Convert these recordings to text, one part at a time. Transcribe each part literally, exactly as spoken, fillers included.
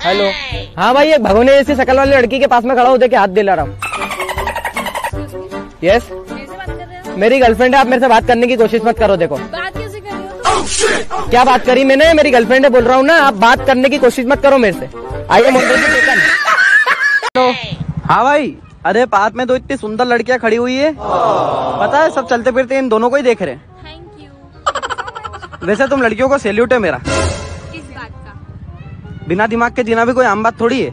Hello. हाँ भाई, एक भगोने जैसी शक्ल वाली लड़की के पास में खड़ा हो देके हाथ दिला रहा हूँ। यस, मेरी गर्लफ्रेंड है। आप मेरे से बात करने की कोशिश मत करो। देखो बात कैसे कर रहे हो? oh, क्या बात करी मैंने? मेरी गर्लफ्रेंड है बोल रहा हूँ ना। आप बात करने की कोशिश मत करो मेरे से। आइए हेलो। हाँ भाई, अरे पार्क में तो इतनी सुंदर लड़कियां खड़ी हुई है, पता है सब चलते फिरते इन दोनों को ही देख रहे हैं। Thank you. वैसे तुम लड़कियों को सैल्यूट है मेरा। किस बात का? बिना दिमाग के जीना भी कोई आम बात थोड़ी है।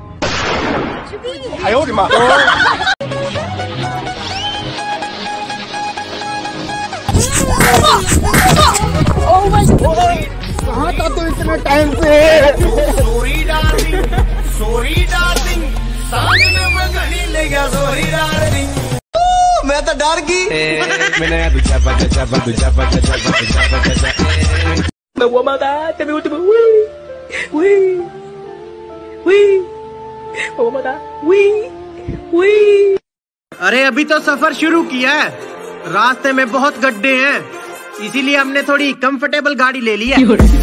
कहाँ था तू इतने टाइम पे? सॉरी डार्लिंग, सॉरी डार्लिंग, सामने में मैं घड़ी ले गया। सॉरी डार्लिंग, मैं तो डर गई। मैंने दूजा बजा जब दूजा बजा जब दूजा बजा जब मैं वो माता तभी उठ वी वी वी वो माता वी वी। अरे अभी तो सफर शुरू किया है, रास्ते में बहुत गड्ढे हैं, इसीलिए हमने थोड़ी कंफर्टेबल गाड़ी ले ली है।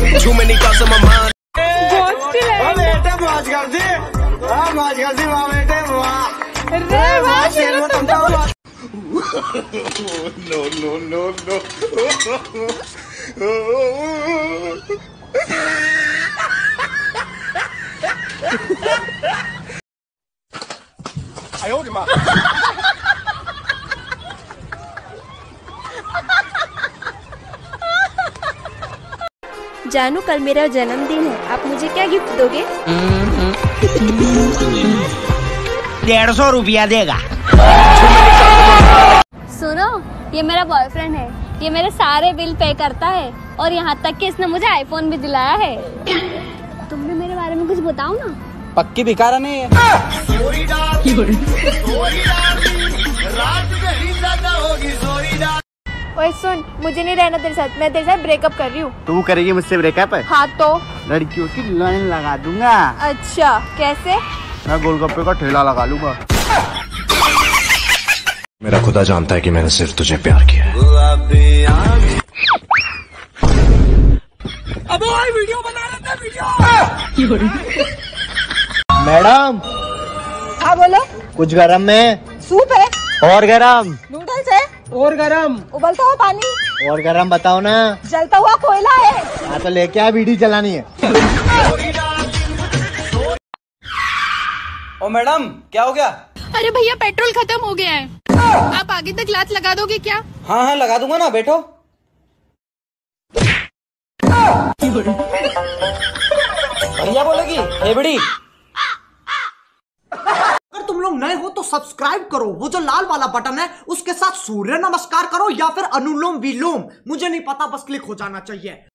मौज कर दी, मौज कर दी बेटे। No no no no. जानू, कल मेरा जन्मदिन है, आप मुझे क्या गिफ्ट दोगे? डेढ़ सौ रुपया देगा। सुनो, ये मेरा बॉयफ्रेंड है, ये मेरे सारे बिल पे करता है और यहाँ तक कि इसने मुझे आईफोन भी दिलाया है। तुम भी मेरे बारे में कुछ बताओ ना। पक्की भिखारा नहीं है। ओए सुन, मुझे नहीं रहना तेरे साथ, मैं तेरे साथ ब्रेकअप कर रही हूँ। तू करेगी मुझसे ब्रेकअप? हाँ तो लड़कियों की लाइन लगा दूंगा। अच्छा, कैसे? मैं गोलगप्पे का ठेला लगा लूंगा। मेरा खुदा जानता है कि मैंने सिर्फ तुझे प्यार किया है। अब भाई वीडियो बना रहा था, वीडियो। मैडम। हाँ बोलो। कुछ गरम में? सूप है। और गरम? नूडल्स है। और गरम? उबलता हुआ पानी। और गरम बताओ ना। जलता हुआ कोयला है। हाँ तो लेके आ, बीड़ी जलानी है। ओ मैडम, क्या हो गया? अरे भैया, पेट्रोल खत्म हो गया है, आप आगे तक लात लगा दोगे क्या? हाँ हाँ लगा दूंगा ना, बैठो। भैया बोलेगी हे बीड़ी। अगर तुम लोग नए हो तो सब्सक्राइब करो, वो जो लाल वाला बटन है उसके साथ सूर्य नमस्कार करो या फिर अनुलोम विलोम, मुझे नहीं पता, बस क्लिक हो जाना चाहिए।